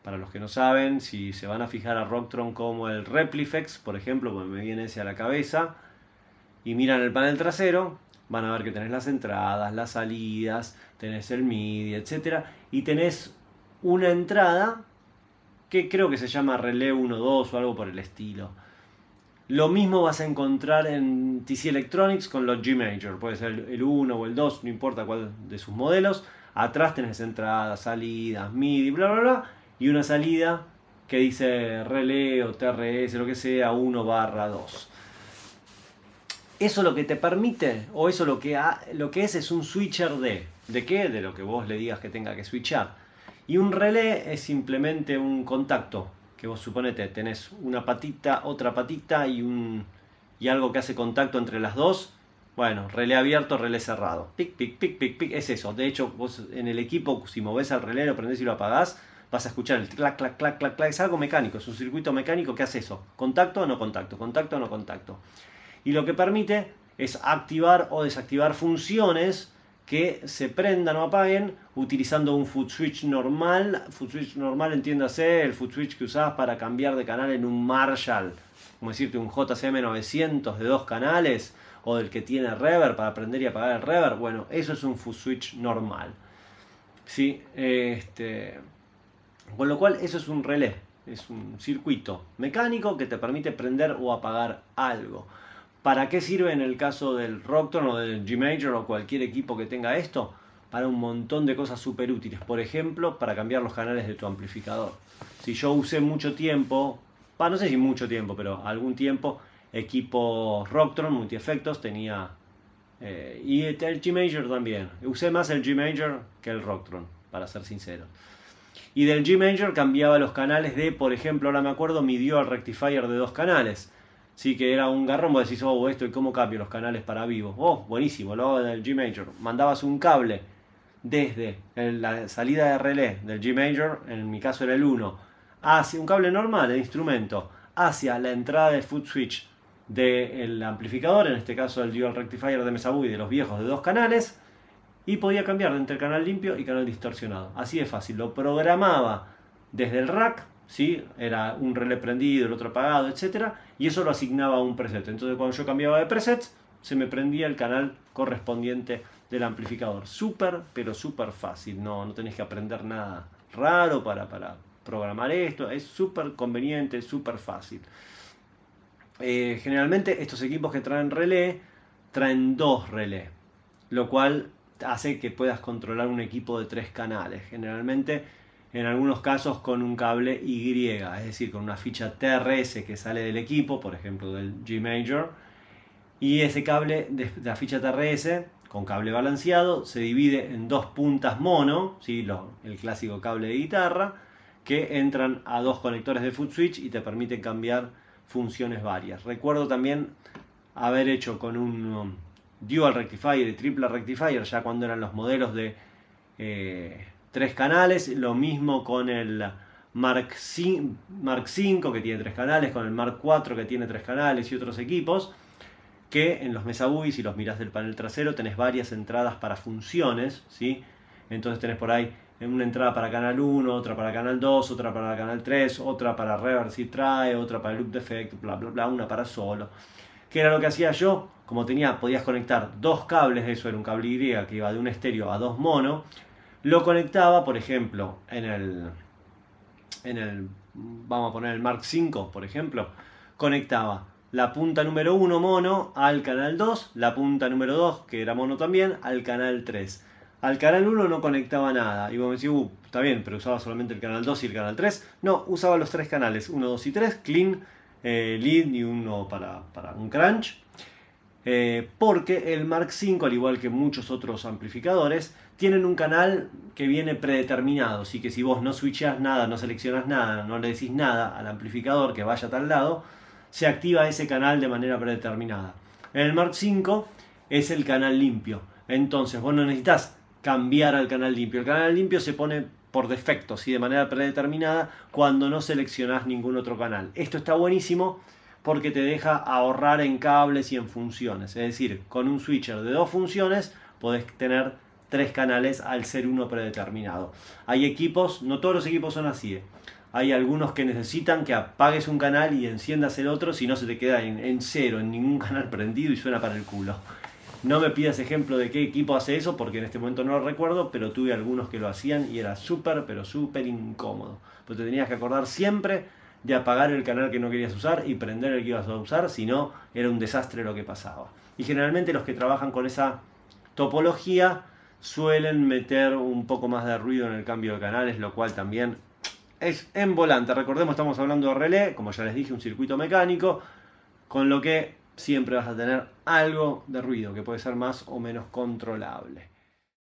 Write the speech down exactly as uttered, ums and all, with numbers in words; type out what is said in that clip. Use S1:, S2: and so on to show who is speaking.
S1: para los que no saben, si se van a fijar a Rocktron como el Replifex, por ejemplo, porque me viene ese a la cabeza, y miran el panel trasero, van a ver que tenés las entradas, las salidas, tenés el MIDI, etcétera, y tenés una entrada que creo que se llama Relé uno dos o algo por el estilo. Lo mismo vas a encontrar en T C Electronics con los G Major, puede ser el uno o el dos, no importa cuál de sus modelos. Atrás tenés entradas, salidas, MIDI, bla bla bla, y una salida que dice relé o T R S, lo que sea, uno barra dos. Eso lo que te permite, o eso lo que, ha, lo que es, es un switcher de, ¿de qué? De lo que vos le digas que tenga que switchar. Y un relé es simplemente un contacto, que vos suponete, tenés una patita, otra patita y, un, y algo que hace contacto entre las dos. Bueno, relé abierto, relé cerrado. Pic, pic, pic, pic, pic, es eso. De hecho, vos en el equipo, si movés al relé, lo prendés y lo apagás, vas a escuchar el clac, clac, clac, clac, clac. Es algo mecánico, es un circuito mecánico que hace eso. Contacto o no contacto, contacto o no contacto. Y lo que permite es activar o desactivar funciones que se prendan o apaguen utilizando un foot switch normal. Foot switch normal, entiéndase, el foot switch que usás para cambiar de canal en un Marshall, como decirte un J C M novecientos de dos canales, o del que tiene reverb para prender y apagar el reverb. Bueno, eso es un foot switch normal, ¿sí? Este, con lo cual eso es un relé, es un circuito mecánico que te permite prender o apagar algo. ¿Para qué sirve en el caso del Rocktron o del G Major o cualquier equipo que tenga esto? Para un montón de cosas súper útiles. Por ejemplo, para cambiar los canales de tu amplificador. Si yo usé mucho tiempo, bah, no sé si mucho tiempo, pero algún tiempo, equipo Rocktron, multiefectos, tenía... Eh, y el G Major también. Usé más el G Major que el Rocktron, para ser sincero. Y del G Major cambiaba los canales de, por ejemplo, ahora me acuerdo, mi Dual Rectifier de dos canales. Sí, que era un garrón, vos decís, oh, esto y cómo cambio los canales para vivo. Oh, buenísimo, lo hago del G Major. Mandabas un cable desde la salida de relé del G Major, en mi caso era el uno, hacia un cable normal de instrumento, hacia la entrada de foot switch del amplificador, en este caso el Dual Rectifier de Mesa Boogie de los viejos de dos canales, y podía cambiar entre canal limpio y canal distorsionado. Así de fácil, lo programaba desde el rack. ¿Sí? Era un relé prendido, el otro apagado, etcétera, y eso lo asignaba a un preset. Entonces cuando yo cambiaba de presets, se me prendía el canal correspondiente del amplificador. Súper, pero súper fácil. No, no tenés que aprender nada raro para, para programar esto. Es súper conveniente, súper fácil. Eh, generalmente estos equipos que traen relé, traen dos relés, lo cual hace que puedas controlar un equipo de tres canales. Generalmente en algunos casos con un cable Y, es decir, con una ficha T R S que sale del equipo, por ejemplo del G Major, y ese cable de la ficha T R S con cable balanceado se divide en dos puntas mono, ¿sí? Lo, el clásico cable de guitarra, que entran a dos conectores de foot switch y te permiten cambiar funciones varias. Recuerdo también haber hecho con un um, Dual Rectifier y Triple Rectifier, ya cuando eran los modelos de... Eh, tres canales, lo mismo con el Mark cinco que tiene tres canales, con el Mark cuatro que tiene tres canales y otros equipos, que en los Mesa Boogie, si los mirás del panel trasero, tenés varias entradas para funciones, ¿sí? Entonces tenés por ahí una entrada para canal uno, otra para canal dos, otra para canal tres, otra para reverb si trae, otra para loop defect, bla bla bla, una para solo. ¿Qué era lo que hacía yo? Como tenía, podías conectar dos cables, eso era un cable Y que iba de un estéreo a dos mono. Lo conectaba, por ejemplo, en el, en el, vamos a poner el Mark cinco, por ejemplo, conectaba la punta número uno mono al canal dos, la punta número dos, que era mono también, al canal tres. Al canal uno no conectaba nada, y vos me decís, uh, está bien, pero usaba solamente el canal dos y el canal tres. No, usaba los tres canales, uno, dos y tres, clean, eh, lead y uno para, para un crunch. Eh, porque el Mark cinco, al igual que muchos otros amplificadores, tienen un canal que viene predeterminado, así que si vos no switchás nada, no seleccionás nada, no le decís nada al amplificador que vaya a tal lado, se activa ese canal de manera predeterminada. En el Mark cinco es el canal limpio, entonces vos no necesitas cambiar al canal limpio. El canal limpio se pone por defecto, ¿sí? De manera predeterminada, cuando no seleccionás ningún otro canal. Esto está buenísimo porque te deja ahorrar en cables y en funciones. Es decir, con un switcher de dos funciones podés tener tres canales al ser uno predeterminado. Hay equipos, no todos los equipos son así, ¿eh? Hay algunos que necesitan que apagues un canal y enciendas el otro, si no se te queda en, en cero, en ningún canal prendido y suena para el culo. No me pidas ejemplo de qué equipo hace eso, porque en este momento no lo recuerdo, pero tuve algunos que lo hacían y era súper, pero súper incómodo. Pues te tenías que acordar siempre de apagar el canal que no querías usar y prender el que ibas a usar, si no, era un desastre lo que pasaba. Y generalmente los que trabajan con esa topología suelen meter un poco más de ruido en el cambio de canales, lo cual también es en volante. Recordemos, estamos hablando de relé, como ya les dije, un circuito mecánico, con lo que siempre vas a tener algo de ruido que puede ser más o menos controlable.